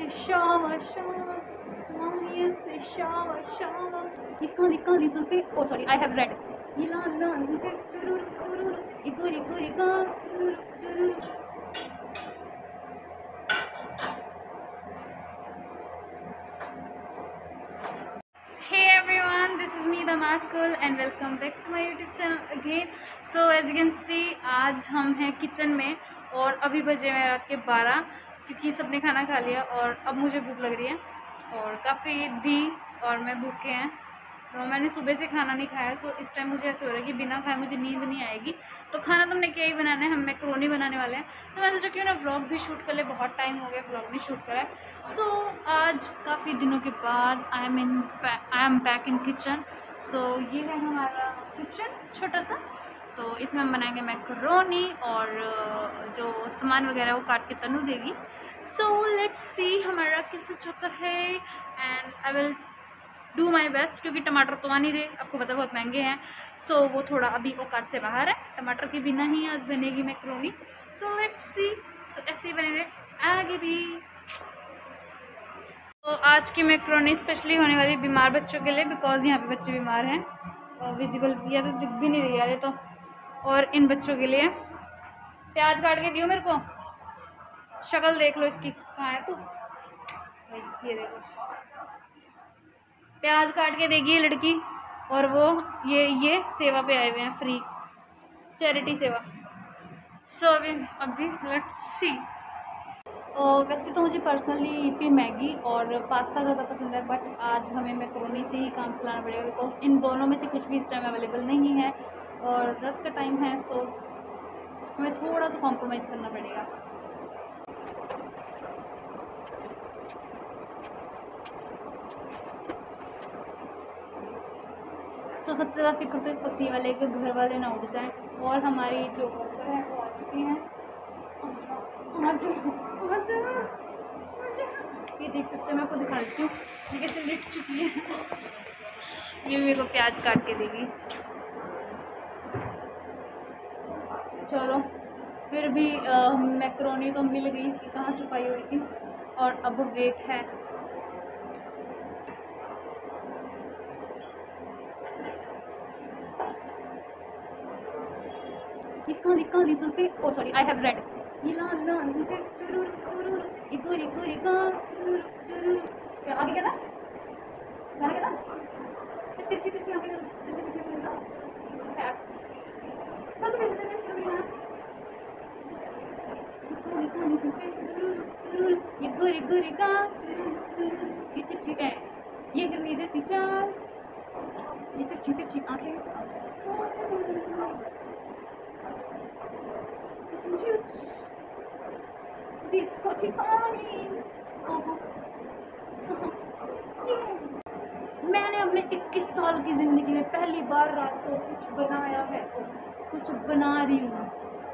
shower, shower. Mommy say shower, shower. Ikali zulfe. Oh, sorry, I have read. Ila zulfe. Turur, turur. Iguri, guri, ga. Turur, turur. Hey everyone, this is me, the Maskul, and welcome back to my YouTube channel again. So as you can see, आज हम हैं kitchen में और अभी बजे हैं रात के 12 क्योंकि सबने खाना खा लिया और अब मुझे भूख लग रही है और काफ़ी दी और मैं भूखे हैं। तो मैंने सुबह से खाना नहीं खाया, सो इस टाइम मुझे ऐसे हो रहा है कि बिना खाए मुझे नींद नहीं आएगी। तो खाना तुमने क्या ही बनाना है, हम मैक्रोनी बनाने वाले हैं। सो मैं सोचा क्यों ना व्लॉग भी शूट कर ले, बहुत टाइम हो गया व्लॉग नहीं शूट करा है। सो आज काफ़ी दिनों के बाद I am back in kitchen. So ये है हमारा किचन छोटा सा, तो इसमें हम बनाएंगे मैक्रोनी और जो सामान वगैरह वो काट के तनु देगी। सो लेट्स सी हमारा कैसे चलता है and I will do my best, क्योंकि टमाटर तो आ नहीं रहे, आपको पता बहुत महंगे हैं। सो वो थोड़ा अभी औकात से बाहर है, टमाटर के बिना ही आज बनेगी मैक्रोनी। सो लेट्स सी, सो ऐसे ही बनेंगे आगे भी। तो आज की मैक्रोनी स्पेशली होने वाली बीमार बच्चों के लिए, बिकॉज यहाँ पे बच्चे बीमार हैं और विजिबल या तो दिख भी नहीं रही यार तो। और इन बच्चों के लिए प्याज काट के दियो मेरे को, शक्ल देख लो इसकी, कहाँ है तू? ये देखो, प्याज काट के देगी ये लड़की, और वो ये सेवा पे आए हुए हैं, फ्री चैरिटी सेवा। सो अभी लेट्स सी। वैसे तो मुझे पर्सनली पे मैगी और पास्ता ज़्यादा पसंद है, बट आज हमें मैक्रोनी से ही काम चलाना पड़ेगा बिकॉज इन दोनों में से कुछ भी इस टाइम अवेलेबल नहीं है और रात का टाइम है। सो हमें थोड़ा सा कॉम्प्रोमाइज़ करना पड़ेगा। तो सबसे ज़्यादा फिक्र तो इस वक्त ये वाले कि घर वाले ना उठ जाएं, और हमारी जो वर्कर है वो आ चुकी हैं। ये देख सकते हैं, मैं आपको दिखा देती हूँ ये कैसे लिट चुकी है। ये मेरे को प्याज काट के देगी। चलो फिर भी मैक्रोनी तो मिल गई कि कहाँ छुपाई हुई थी, और अब वेट है। Ikali zulfe. Oh, sorry, I have read. Ila zulfe. Turur, turur. Iguri, guri, ga. Turur, turur. क्या आगे क्या था? आगे क्या था? तिरछी तिरछी आगे तिरछी तिरछी आगे था? क्या? तो मेरे को नहीं समझ आया। Ikali zulfe. Turur, turur. Iguri, guri, ga. Turur, turur. ये तिरछी क्या है? ये करनी जैसी चाल। ये तिरछी तिरछी आगे। मैंने अपने 21 साल की ज़िंदगी में पहली बार रात को कुछ बनाया है, कुछ बना रही हूँ।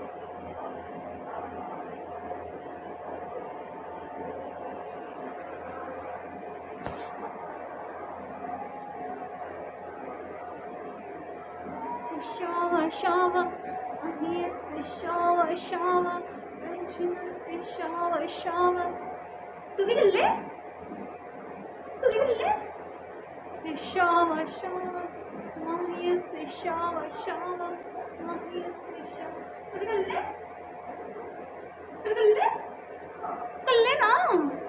Shower, shower, yes, shower, shower, Frenchman, shower, shower. तू भी कर ले, तू भी कर ले. Say shower, shower, mommy say shower, shower, mommy say shower. तू भी कर ले, तू भी कर ले ना.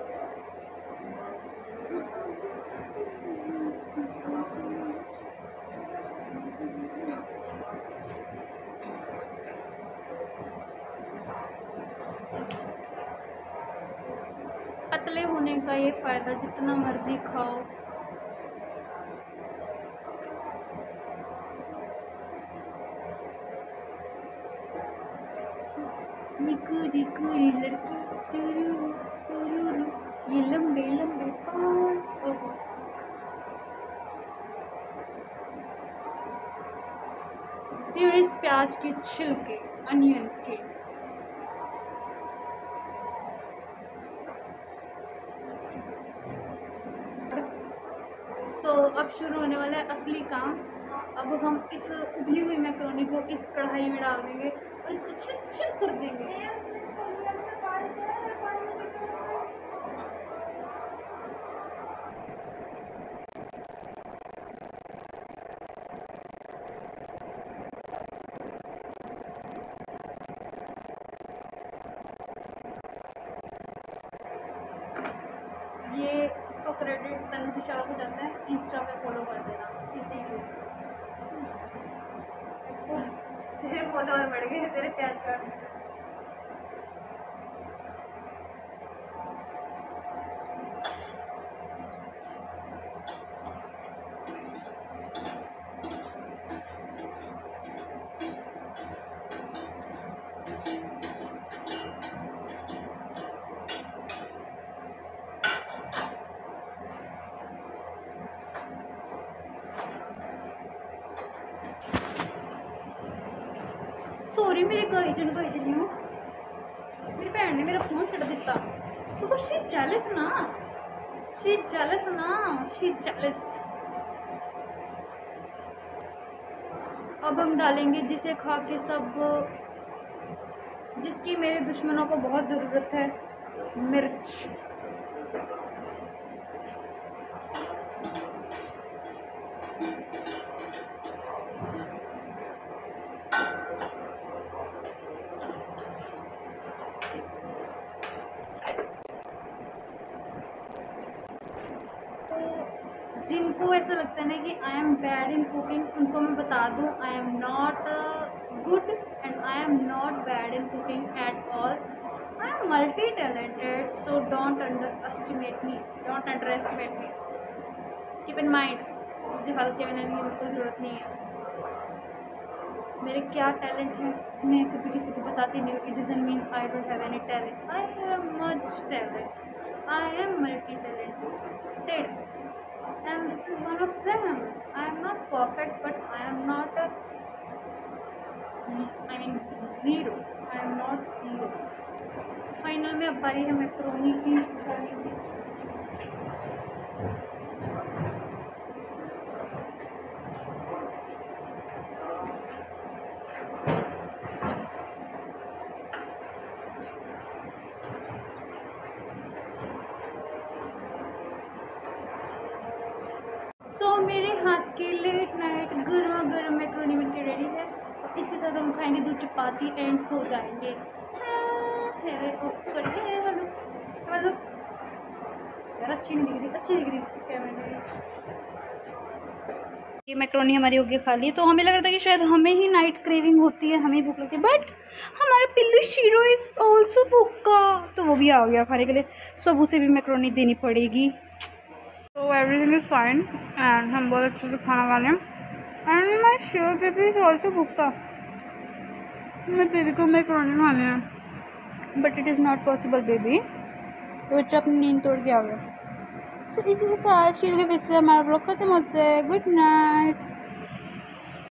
पतले होने का ये फ़ायदा, जितना मर्जी खाओ। निकुरी कुरी लड़की तुरुरु तुरुरु, ये लंबे लंबे बाल। ओहो, देयर इज प्याज के छिलके, अनियंस के। तो अब शुरू होने वाला है असली काम। अब हम इस उबली हुई मैक्रोनी को इस कढ़ाई में डाल देंगे और इसको छिल छिल कर देंगे। ये इसको क्रेडिट तनु तुषार को जाता है। इंस्टा पे फॉलो कर देना इसीलिए। तेरे फॉलोअर बढ़ गए तेरे प्यार करने से। सॉरी मेरे गाइजन हूँ, मेरी भैन ने मेरा फोन छड़ दिता। तो शी जेलस ना, शी जेलस ना, शी जेलस। अब हम डालेंगे जिसे खा के सब, जिसकी मेरे दुश्मनों को बहुत ज़रूरत है, मिर्च। जिनको ऐसा लगता है ना कि I am bad in cooking, उनको मैं बता दूँ I am not good and I am not bad in cooking at all. I am multi talented, so don't underestimate me, don't underestimate me, keep in mind. मुझे हल्के में लेने की बिल्कुल ज़रूरत नहीं है। मेरे क्या टैलेंट है मैं कभी किसी को बताती नहीं हूँ। It doesn't means I don't have any talent, I have much talent, I am multi talented and this is one of them. I am not perfect but I am not zero, I am not zero. Final में अब बारी है macaroni की सारी की। मेरे हाथ की लेट नाइट गर्मा गर्म मैक्रोनी बनके रेडी है। इसके साथ हम खाएंगे 2 चपाती एंड सो जाएंगे। मतलब यार अच्छी नहीं दिख रही कैमरे में। ये मैक्रोनी हमारी हो गई खाली, तो हमें लग रहा था कि शायद हमें ही नाइट क्रेविंग होती है, हमें भूख लगती है, बट हमारे पिल्लू शीरो इज ऑल्सो भूखा, तो वो भी आ गया खाने के लिए। सब उसे भी मैक्रोनी देनी पड़ेगी। तो एवरीथिंग इज़ फाइन एंड हम बहुत अच्छे से खाना खा लें। And my sure baby is also भूखता। मैं बेबी को मैक्रोनी खाने हैं but it is not possible baby, तो बच्चा अपनी नींद तोड़ के आ गया। सो इसी के साथ शीरो के पीछे हमारा ब्लॉग खत्म होता है। Good night.